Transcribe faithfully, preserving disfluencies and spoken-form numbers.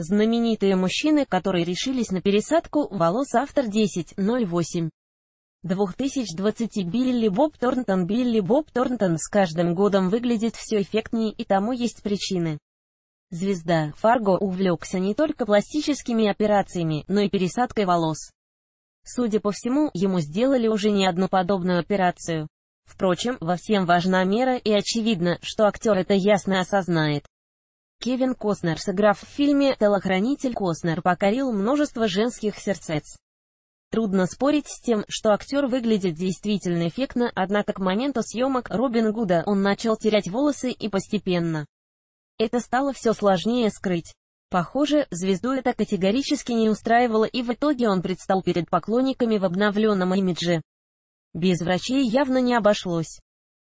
Знаменитые мужчины, которые решились на пересадку волос. Автор десять ноль восемь две тысячи двадцать. Билли Боб Торнтон. Билли Боб Торнтон с каждым годом выглядит все эффектнее, и тому есть причины. Звезда «Фарго» увлекся не только пластическими операциями, но и пересадкой волос. Судя по всему, ему сделали уже не одну подобную операцию. Впрочем, во всем важна мера, и очевидно, что актер это ясно осознает. Кевин Костнер, сыграв в фильме «Телохранитель», Костнер покорил множество женских сердец. Трудно спорить с тем, что актер выглядит действительно эффектно, однако к моменту съемок «Робин Гуда» он начал терять волосы, и постепенно это стало все сложнее скрыть. Похоже, звезду это категорически не устраивало, и в итоге он предстал перед поклонниками в обновленном имидже. Без врачей явно не обошлось.